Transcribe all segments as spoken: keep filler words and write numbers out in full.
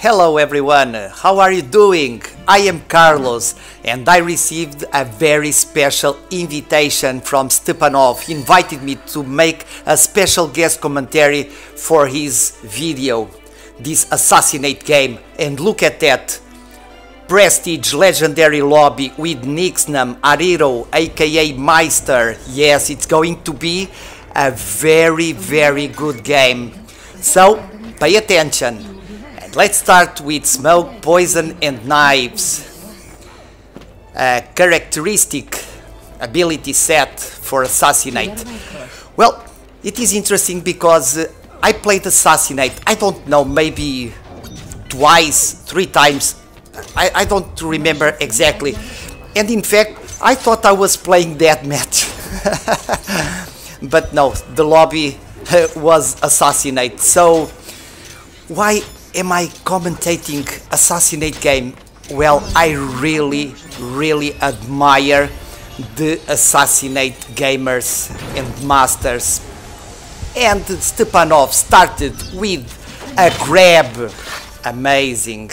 Hello everyone, how are you doing? I am Carlos and I received a very special invitation from Stepanov. He invited me to make a special guest commentary for his video, this Assassinate game, and look at that. Prestige Legendary Lobby with Nixnam, Ariro, aka Meister. Yes, it's going to be a very very good game. So, pay attention. Let's start with Smoke, Poison and Knives. A characteristic ability set for Assassinate. Well, it is interesting because uh, I played Assassinate, I don't know, maybe twice, three times, I, I don't remember exactly. And in fact, I thought I was playing Deathmatch. But no, the lobby uh, was Assassinate. So, why am I commentating Assassinate game? Well, I really, really admire the Assassinate gamers and masters. And Stepanov started with a grab. Amazing.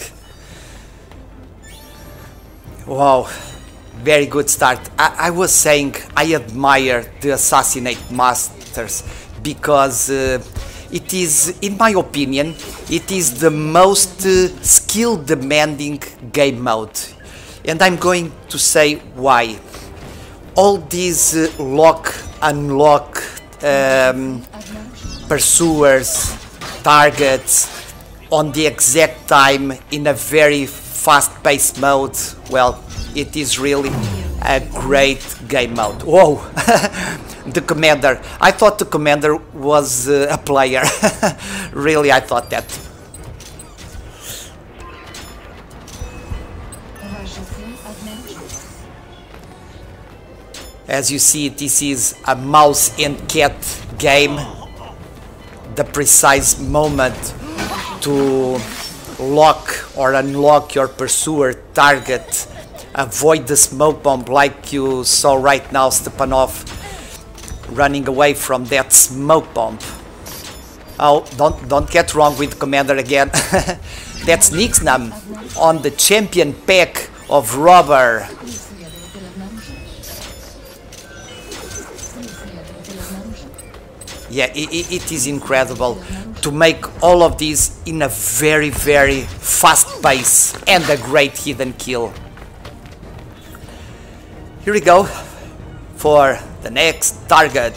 Wow, very good start. I, I was saying I admire the Assassinate masters because uh, it is, in my opinion, it is the most uh, skill demanding game mode. And I'm going to say why. All these uh, lock, unlock, um, pursuers, targets on the exact time in a very fast paced mode, well, it is really a great game mode. Whoa! The commander. I thought the commander was uh, a player. Really, I thought that. As you see, this is a mouse and cat game. The precise moment to lock or unlock your pursuer target. Avoid the smoke bomb like you saw right now, Stepanov running away from that smoke bomb. Oh, don't don't get wrong with Commander again. That's Nixnam on the champion pack of Robber. Yeah, it, it is incredible to make all of this in a very very fast pace and a great hidden kill. Here we go for the next target.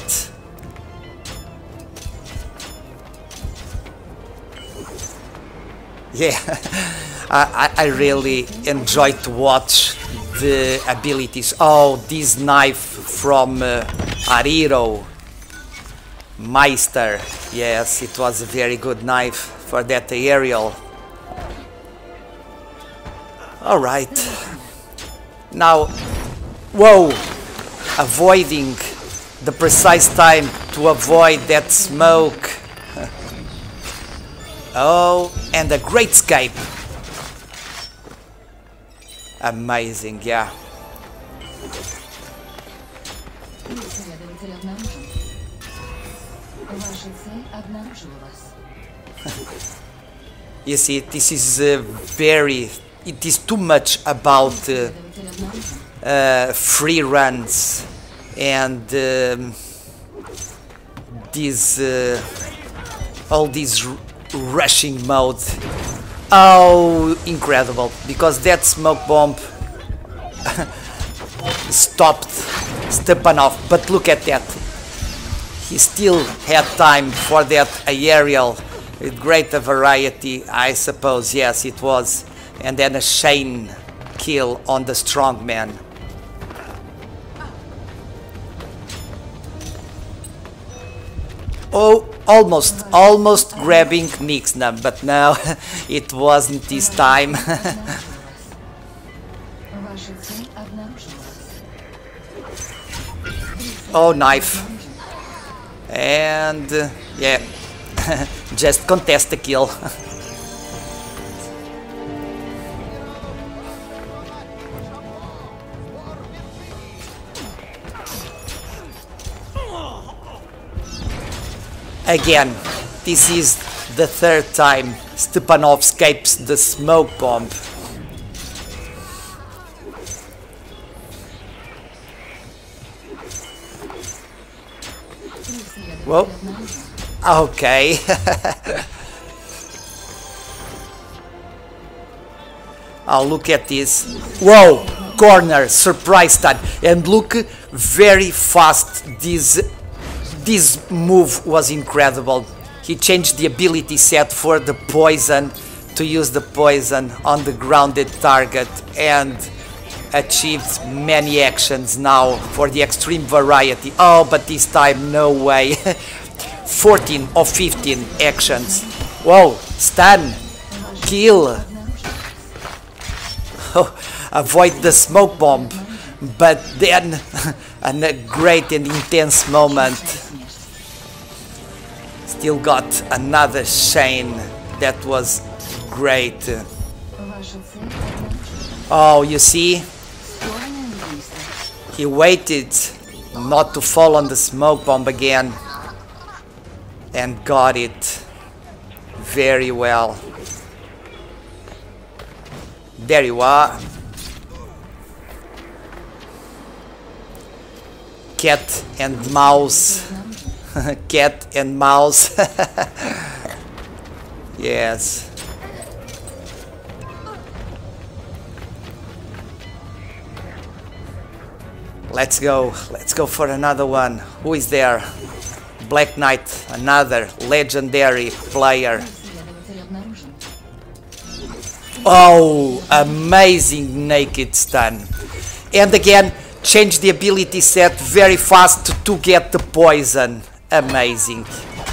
Yeah, I, I really enjoy to watch the abilities. Oh, this knife from uh, Ariro, Meister. Yes, it was a very good knife for that aerial. Alright. Now, whoa! Avoiding the precise time to avoid that smoke. Oh, and a great escape. Amazing, yeah. You see, this is uh, very, it is too much about uh, Uh, free runs and um, these uh, all these rushing mode. Oh, incredible, because that smoke bomb stopped Stepanov, but look at that, he still had time for that aerial with greater variety, I suppose. Yes, it was. And then a chain kill on the strongman. Oh, almost, almost grabbing Nixnam, but no, it wasn't this time. Oh, knife. And, uh, yeah, just contest the kill. Again, this is The third time Stepanov escapes the smoke bomb. Whoa. Okay. Oh, look at this. Whoa! Corner, surprise stun. And look, very fast. This, this move was incredible. He changed the ability set for the poison to use the poison on the grounded target and achieved many actions now for the extreme variety. Oh, but this time, no way. fourteen of fifteen actions. Whoa, stun, kill. Oh, avoid the smoke bomb, but then a great and intense moment. Still got another Shane that was great. Oh, you see? He waited not to fall on the smoke bomb again and got it very well. There you are. Cat and mouse. Cat and mouse. Yes. Let's go. Let's go for another one. Who is there? Black Knight, another legendary player. Oh, amazing naked stun. And again, change the ability set very fast to, to get the poison. Amazing.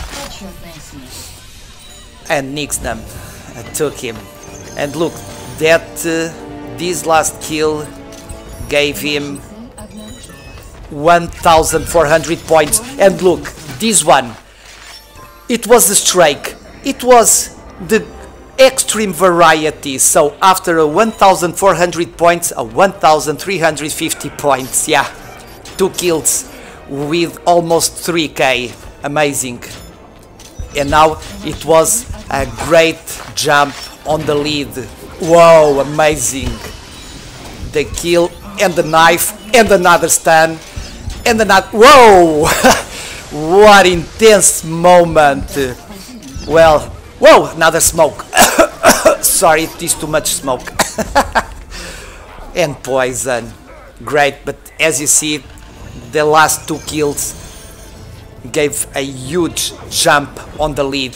And Nixnam uh, took him. And look, that uh, this last kill gave him one thousand four hundred points. And look, this one, it was the strike. It was the extreme variety. So after a one thousand four hundred points, a one thousand three hundred fifty points. Yeah, two kills with almost three K. Amazing. And now it was a great jump on the lead. Whoa, amazing. The kill and the knife and another stun and another. Whoa. What intense moment. Well, whoa, another smoke. Sorry, it is too much smoke. And poison. Great, but as you see, the last two kills gave a huge jump on the lead.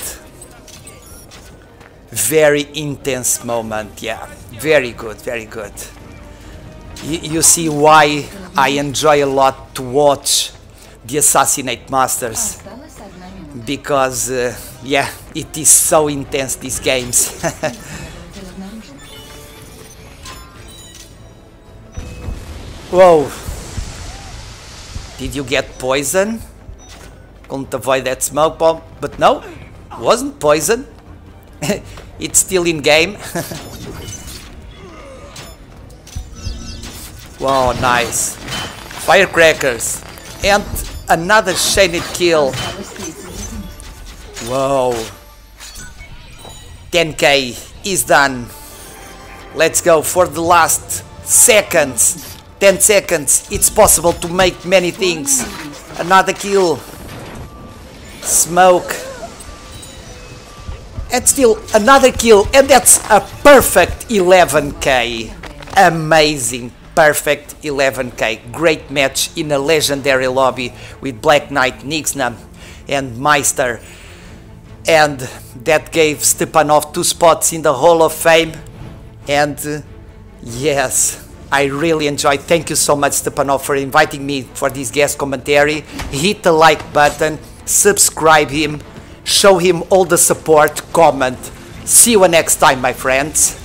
Very intense moment, yeah. Very good, very good. Y you see why I enjoy a lot to watch the Assassinate Masters. Because, uh, yeah, it is so intense, these games. Whoa. Did you get poison? Couldn't avoid that smoke bomb, but no, wasn't poison. It's still in game. Wow, nice. Firecrackers. And another shaded kill. Whoa. ten K is done. Let's go for the last seconds. ten seconds. It's possible to make many things. Another kill. Smoke. And still another kill. And that's a perfect eleven K. Amazing. Perfect eleven K. Great match in a legendary lobby with Black Knight, Nixnam and Meister. And that gave Stepanov two spots in the Hall of Fame. And uh, yes, I really enjoyed. Thank you so much, Stepanov, for inviting me for this guest commentary. Hit the like button, subscribe him, show him all the support, comment. See you next time, my friends.